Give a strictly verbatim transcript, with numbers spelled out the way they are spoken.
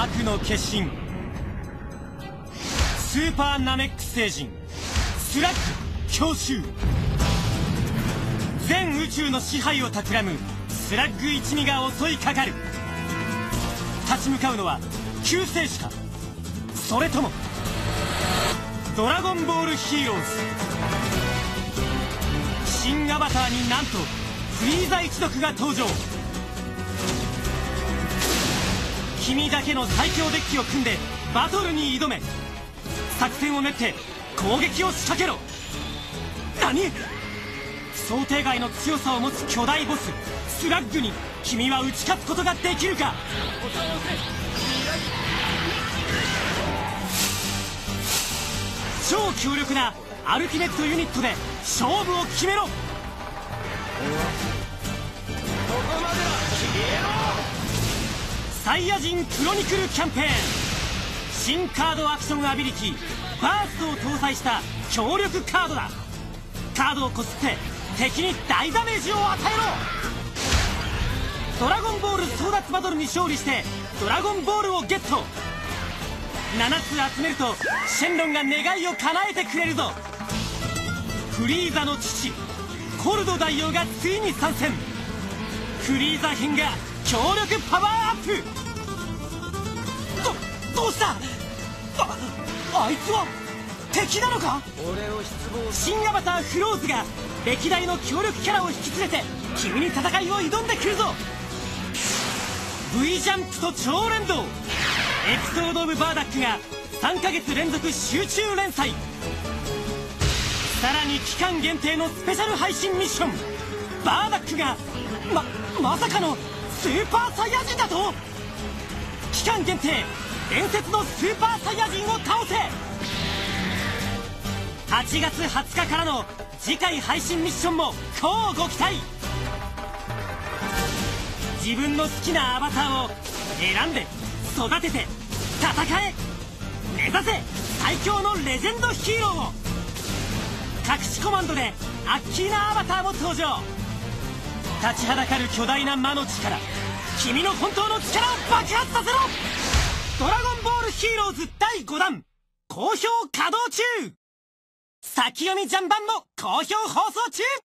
悪の化身スーパーナメック星人スラッグ強襲。全宇宙の支配を企むスラッグ一味が襲いかかる。立ち向かうのは救世主か、それともドラゴンボールヒーローズ。新アバターになんとフリーザ一族が登場。君だけの最強デッキを組んでバトルに挑め。作戦を練って攻撃を仕掛けろ。何？想定外の強さを持つ巨大ボススラッグに君は打ち勝つことができるか。超強力なアルティメットユニットで勝負を決めろ。サイヤ人クロニクルキャンペーン。新カードアクションアビリティバーストを搭載した強力カードだ。カードをこすって敵に大ダメージを与えろ。ドラゴンボール争奪バトルに勝利してドラゴンボールをゲット。ななつ集めるとシェンロンが願いを叶えてくれるぞ。フリーザの父コルド大王がついに参戦。フリーザ編が強力パワーアップ。どどうした？ああいつは敵なのか？新アバターフローズが歴代の強力キャラを引き連れて君に戦いを挑んでくるぞ。 V ジャンプと超連動。エピソード・オブ・バーダックがさんかげつ連続集中連載。さらに期間限定のスペシャル配信ミッション。バーダックがままさかのスーパーサイヤ人だと。期間限定伝説のスーパーサイヤ人を倒せ。はちがつはつかからの次回配信ミッションも乞うご期待。自分の好きなアバターを選んで育てて戦え。目指せ最強のレジェンドヒーローを。隠しコマンドでアッキーなアバターも登場。立ちはだかる巨大な魔の力、君の本当の力を爆発させろ。ドラゴンボールヒーローズだいごだん好評稼働中。先読みジャン版も好評放送中。